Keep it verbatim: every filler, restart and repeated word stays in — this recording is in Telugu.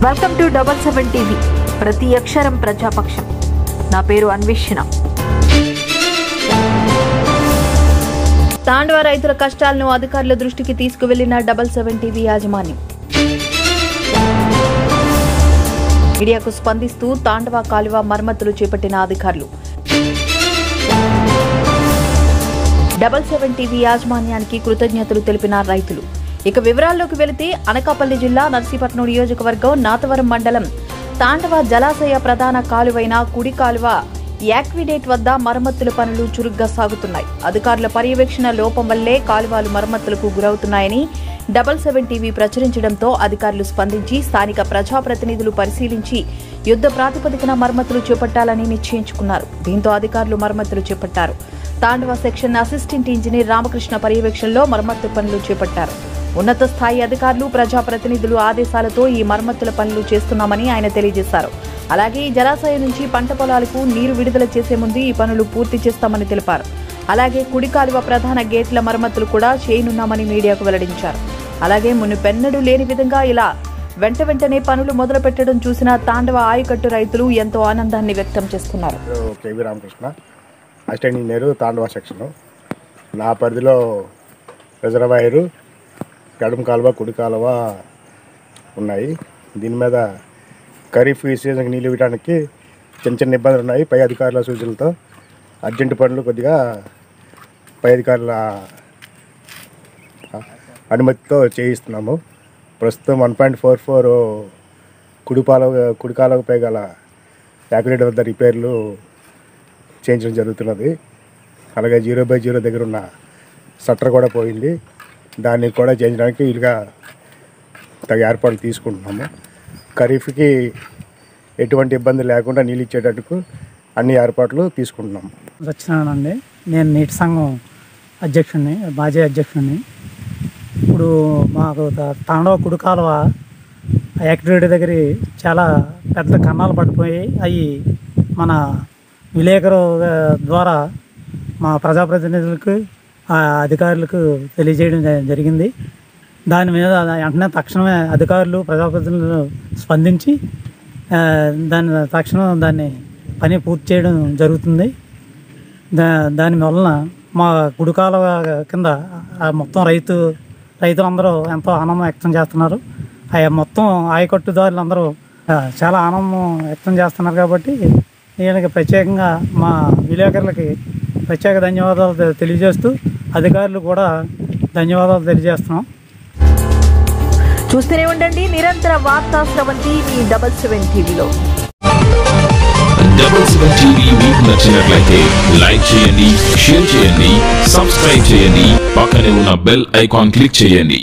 Welcome to double seven TV. ప్రతి అక్షరం ప్రజాపక్షం. నా పేరు అన్వేషణ. తాండవ రైతుల కష్టాలను అధికారుల దృష్టికి తీసుకువెళ్లిన డబల్ సెవెన్ టీవీ యాజమాన్యం. మీడియాకు స్పందిస్తూ తాండవ కాలువ మరమ్మతులు చేపట్టిన అధికారులు. డబల్ సెవెన్ టీవీ యాజమాన్యానికి కృతజ్ఞతలు తెలిపిన రైతులు. ఇక వివరాల్లోకి వెళితే అనకాపల్లి జిల్లా నర్సీపట్నం నియోజకవర్గం నాతవరం మండలం తాండవ జలాశయ ప్రధాన కాలువైన కుడి కాలువ యాక్విడేట్ వద్ద మరమ్మతుల పనులు చురుగ్గా సాగుతున్నాయి. అధికారుల పర్యవేక్షణ లోపం వల్లే కాలువలు మరమ్మతులకు గురవుతున్నాయని డబల్ సెవెన్ టీవీ ప్రచురించడంతో అధికారులు స్పందించి స్థానిక ప్రజాప్రతినిధులు పరిశీలించి యుద్ధ ప్రాతిపదికన మరమ్మతులు చేపట్టాలని నిశ్చయించుకున్నారు. దీంతో అధికారులు మరమ్మతులు చేపట్టారు. Tandava section assistant engineer Ramakrishna పర్యవేక్షణలో మరమ్మతు పనులు చేపట్టారు. ఉన్నత స్థాయి అధికారులు ప్రజాప్రతినిధులు ఆదేశాలతో ఈ మరమ్మతుల పనులు చేస్తున్నామని ఆయన తెలియజేశారు. అలాగే ఈ జలాశయం నుంచి పంట పొలాలకు నీరు విడుదల చేసే ముందు ఈ పనులు పూర్తి చేస్తామని తెలిపారు. అలాగే కుడి కాలువ ప్రధాన గేట్ల మరమ్మతులు కూడా చేయనున్నామని మీడియాకు వెల్లడించారు. అలాగే మునుపెన్నడూ లేని విధంగా ఇలా వెంట వెంటనే పనులు మొదలు పెట్టడం చూసిన తాండవ ఆయకట్టు రైతులు ఎంతో ఆనందాన్ని వ్యక్తం చేస్తున్నారు. Assistant engineer Tandava section. నా పరిధిలో రిజర్వాయరు, ఎడమ కాలువ, కుడి కాలువ ఉన్నాయి. దీని మీద ఖరీఫ్ సీజన్కి నీళ్ళు ఇవ్వడానికి చిన్న చిన్న ఇబ్బందులు ఉన్నాయి. పై అధికారుల సూచనలతో అర్జెంటు పనులు కొద్దిగా పై అధికారుల అనుమతితో చేయిస్తున్నాము. ప్రస్తుతం వన్ పాయింట్ ఫోర్ ఫోర్ కుడి కాలువ కుడి కాలువపై గల యాక్యురేట్ వద్ద రిపేర్లు చేయించడం జరుగుతున్నది. అలాగే జీరో బై జీరో దగ్గర ఉన్న షట్టర్ కూడా పోయింది. దాన్ని కూడా చేయించడానికి వీలుగా తగ్గ ఏర్పాట్లు తీసుకుంటున్నాము. ఖరీఫ్కి ఎటువంటి ఇబ్బంది లేకుండా నీళ్ళు ఇచ్చేటట్టుకు అన్ని ఏర్పాట్లు తీసుకుంటున్నాము. వచ్చినానండి. నేను నీటి సంఘం అధ్యక్షుడిని, మాజీ అధ్యక్షుడిని. ఇప్పుడు మాకు తాండవ కుడి కాలువ యాక్టివేట్ దగ్గర చాలా పెద్ద కన్నాలు పడిపోయి అవి మన విలేకరు ద్వారా మా ప్రజాప్రతినిధులకు అధికారులకు తెలియజేయడం జరిగింది. దాని మీద వెంటనే తక్షణమే అధికారులు ప్రజాప్రతినిధులు స్పందించి దాని తక్షణం దాన్ని పని పూర్తి చేయడం జరుగుతుంది. దా దాని వలన మా కుడికాల కింద మొత్తం రైతు రైతులందరూ ఎంతో ఆనందం వ్యక్తం చేస్తున్నారు. ఆ మొత్తం ఆయకట్టుదారులు అందరూ చాలా ఆనందం వ్యక్తం చేస్తున్నారు. కాబట్టి దీనికి ప్రత్యేకంగా మా విలేకరులకి ప్రత్యేక ధన్యవాదాలు తెలియజేస్తూ అధికారులు కూడా ధన్యవాదాలు తెలియజేస్తున్నాం. చూస్తూనే ఉండండి నిరంతర వార్తా స్రవంతి మీ డబల్ సెవెన్ టీవీలో. డబల్ సెవెన్ టీవీ మీకు నచ్చినట్లయితే లైక్ చేయండి, షేర్ చేయండి, సబ్స్క్రైబ్ చేయండి, పక్కనే ఉన్న బెల్ ఐకాన్ క్లిక్ చేయండి.